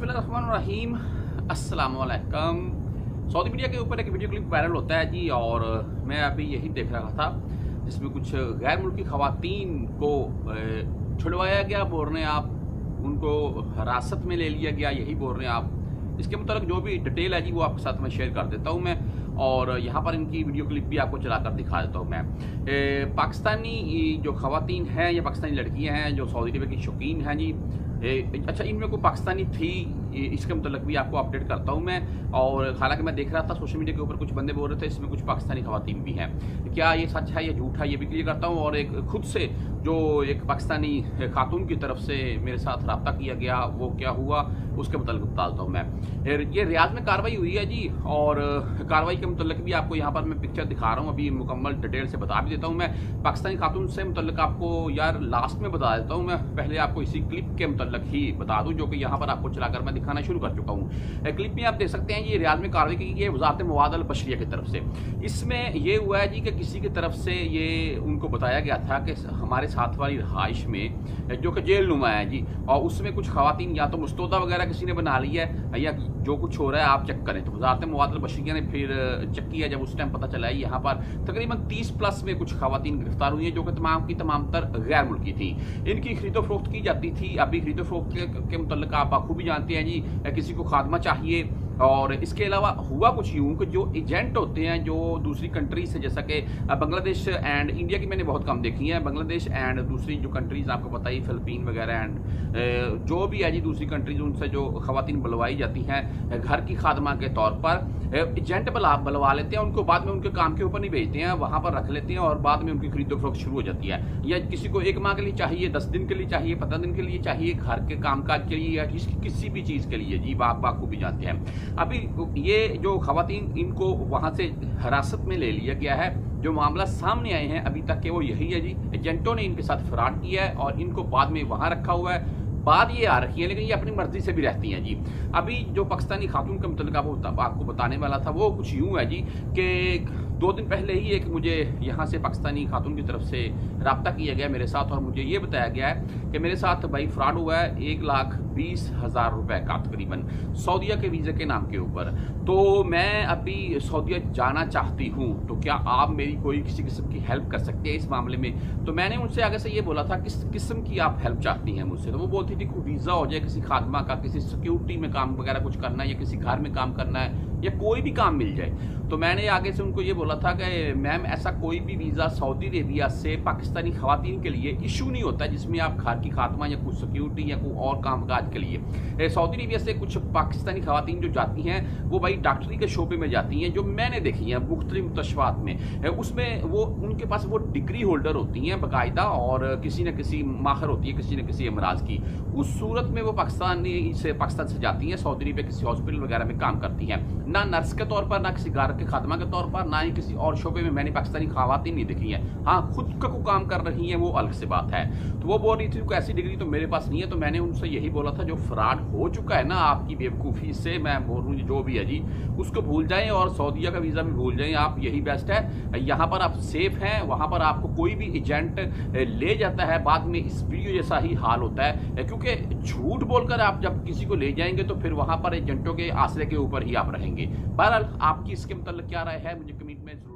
बिस्मिल्लाहिर्रहमानिर्रहीम। अस्सलाम वालेकुम। सऊदी मीडिया के ऊपर एक वीडियो क्लिप वायरल होता है जी, और मैं अभी यही देख रहा था जिसमें कुछ गैर मुल्की खवातीन को छुड़वाया गया, बोल रहे हैं आप, उनको हिरासत में ले लिया गया, यही बोल रहे हैं आप। इसके मुताबिक जो भी डिटेल है जी वो आपके साथ मैं शेयर कर देता हूँ मैं, और यहाँ पर इनकी वीडियो क्लिप भी आपको चलाकर दिखा देता हूँ मैं। पाकिस्तानी जो खवातीन हैं या पाकिस्तानी लड़कियाँ हैं जो सऊदी अरब की शौकीन हैं जी, अच्छा इनमें कोई पाकिस्तानी थी, इसके मतलब भी आपको अपडेट करता हूँ मैं। और हालांकि मैं देख रहा था सोशल मीडिया के ऊपर कुछ बंदे बोल रहे थे इसमें कुछ पाकिस्तानी खवातीन भी हैं, क्या ये सच है या झूठ है ये भी क्लियर करता हूँ। और एक खुद से जो एक पाकिस्तानी खातून की तरफ से मेरे साथ रब्ता किया गया वो क्या हुआ उसके मतलब बताता हूँ मैं। ये रियाद में कार्रवाई हुई है जी, और कार्रवाई के मतलब भी आपको यहाँ पर मैं पिक्चर दिखा रहा हूँ, अभी मुकम्मल डिटेल से बता भी देता हूँ मैं। पाकिस्तानी खातून से मतलब आपको यार लास्ट में बता देता हूँ मैं, पहले आपको इसी क्लिप के मतलब ही बता दूँ जो कि यहाँ पर आपको चलाकर मैं दिखाना शुरू कर चुका हूँ। क्लिप में आप देख सकते हैं ये रियाद में कार्रवाई की गई है वज़ारत मवाद अल बशरिया की तरफ से। इसमें ये हुआ है जी कि किसी की तरफ से ये उनको बताया गया था कि हमारे साथ वाली रहाइश में जो कि जेल नुमा है जी, और उसमें कुछ खवातीन या तो मुस्तौदा वगैरह किसी ने बना ली है या जो कुछ हो रहा है आप चेक करें। तो वज़ारत मवाद अल बशरिया ने फिर चेक किया, जब उस टाइम पता चला है यहाँ पर तकरीबन 30 प्लस में कुछ खवातीन गिरफ्तार हुई हैं जो कि तमाम की तमाम तर गैर मुल्की थी। इनकी खरीदो फरोख्त की जाती थी। अभी खरीदो फरोख्त के मुतल्लिक आप बखूबी जानते हैं जी, किसी को खादमा चाहिए। और इसके अलावा हुआ कुछ यूं कि जो एजेंट होते हैं जो दूसरी कंट्री से, जैसा कि बांग्लादेश एंड इंडिया की मैंने बहुत कम देखी है, बांग्लादेश एंड दूसरी जो कंट्रीज आपको पता ही फिलिपीन वगैरह एंड जो भी है जी दूसरी कंट्रीज, उनसे जो खवातीन बुलवाई जाती हैं घर की खादमा के तौर पर, एजेंट बुलवा लेते हैं उनको, बाद में उनके काम के ऊपर नहीं भेजते हैं, वहां पर रख लेते हैं और बाद में उनकी खरीदो फरोख्त शुरू हो जाती है। या किसी को 1 माह के लिए चाहिए, 10 दिन के लिए चाहिए, 15 दिन के लिए चाहिए, घर के कामकाज के लिए या किसी भी चीज के लिए जी, आप को भी जानते हैं। अभी ये जो खवातीन इनको वहां से हिरासत में ले लिया गया है, जो मामला सामने आए हैं अभी तक के वो यही है जी, एजेंटों ने इनके साथ फ्रॉड किया है और इनको बाद में वहां रखा हुआ है। बात ये आ रही है लेकिन ये अपनी मर्जी से भी रहती हैं जी। अभी जो पाकिस्तानी खातून के मुतल्लिक आपको बताने वाला था वो कुछ यूं है जी कि 2 दिन पहले ही एक मुझे यहाँ से पाकिस्तानी खातून की तरफ से रब्ता किया गया मेरे साथ, और मुझे ये बताया गया है कि मेरे साथ भाई फ्रॉड हुआ है 1,20,000 रुपए का तकरीबन सऊदीया के वीज़े के नाम के ऊपर। तो मैं अभी सऊदीया जाना चाहती हूँ, तो क्या आप मेरी कोई किसी किस्म की हेल्प कर सकते हैं इस मामले में। तो मैंने उनसे आगे से ये बोला था किस किस्म की आप हेल्प चाहती हैं मुझसे। तो वो बोलती थी कोई वीज़ा हो जाए किसी खादमा का, किसी सिक्योरिटी में काम वगैरह कुछ करना है या किसी घर में काम करना है या कोई भी काम मिल जाए। तो मैंने आगे से उनको ये बोला था कि मैम ऐसा कोई भी वीज़ा सऊदी अरेबिया से पाकिस्तानी खवातीन के लिए इशू नहीं होता जिसमें आप घर की खात्मा या कुछ सिक्योरिटी या कोई और कामकाज के लिए। सऊदी अरेबिया से कुछ पाकिस्तानी खवातीन जो जाती हैं वो भाई डॉक्टरी के शोबे में जाती हैं, जो मैंने देखी हैं मुख्तलिफ मुस्तशफात में, उसमें वो उनके पास वो डिग्री होल्डर होती हैं बाकायदा, और किसी न किसी माहिर होती है किसी न किसी अमराज की। उस सूरत में वो पाकिस्तान से जाती हैं सऊदी अरेबिया किसी हॉस्पिटल वगैरह में काम करती हैं, ना नर्स के तौर पर, ना किसी घर के खात्मा के तौर पर, ना ही किसी और शोबे में मैंने पाकिस्तानी खवातीन नहीं देखी हैं। हाँ, खुद का को काम कर रही हैं वो अलग से बात है। तो वो बोल रही थी कोई ऐसी डिग्री तो मेरे पास नहीं है। तो मैंने उनसे यही बोला था जो फ्रॉड हो चुका है ना आपकी बेवकूफ़ी से, मैं बोल रहा हूँ जो भी है जी उसको भूल जाएं और सऊदीया का वीज़ा भी भूल जाएं आप, यही बेस्ट है। यहाँ पर आप सेफ हैं, वहाँ पर आपको कोई भी एजेंट ले जाता है बाद में इस वीडियो जैसा ही हाल होता है, क्योंकि झूठ बोलकर आप जब किसी को ले जाएंगे तो फिर वहाँ पर एजेंटों के आसरे के ऊपर ही आप रहेंगे। बहरहाल आपकी इसके मतलब क्या राय है मुझे कमेंट में